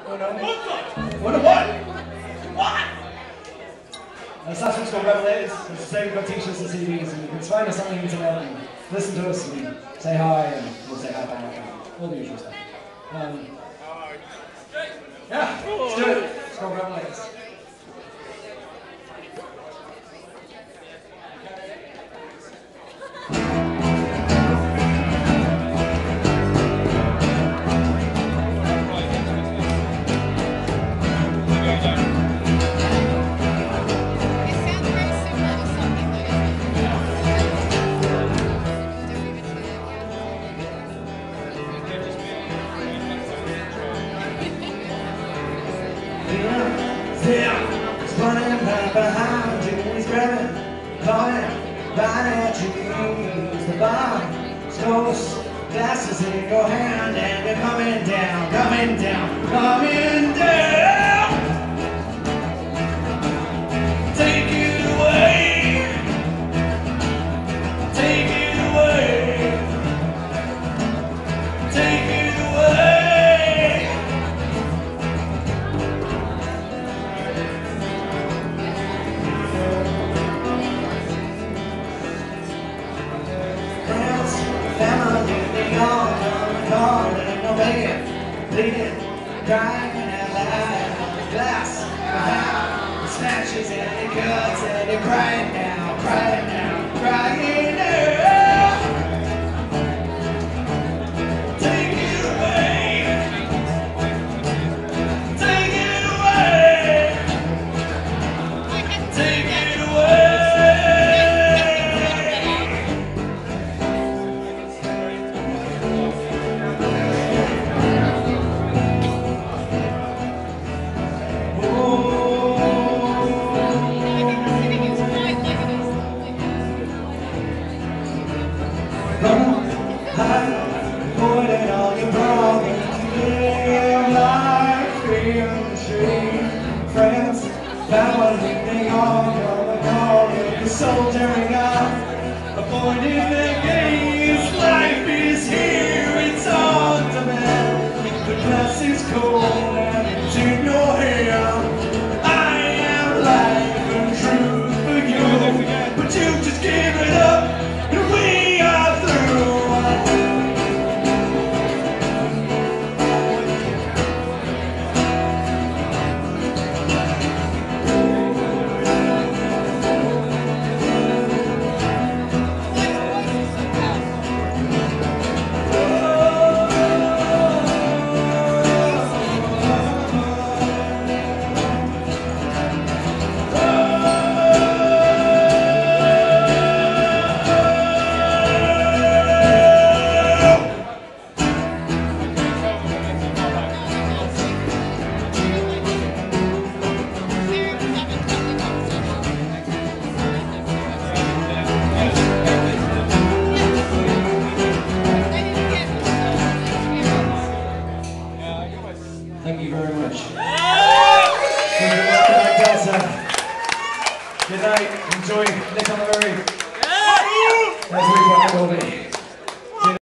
What? What? This last one's called Revlators. It's the same, we've got t-shirts and CDs, and you can find us on the internet and listen to us and say hi, and we'll say hi back, and all the usual stuff. Yeah, let's do it. It's called Revlators. He's running right behind you, he's grabbing, calling, right at you. The bar, close, glasses in your hand, and they're coming down, coming down, coming down. Take it away, take it away, take it away. Bleeding, crying out loud, glass behind, smashes and it cuts and you're crying now, crying now, crying now. Take it away, take it away, take it away. Put it on your problems, live life in the street. Friends, family, they all gonna call you the soldiering up. Avoiding the gaze, life is here, it's on demand. The glass is cold and it's in your hand. I am life and truth for you, but you just give it up and we are through. Thank you very much. Good night. Enjoy Nick Oliveri. Nice week, everybody.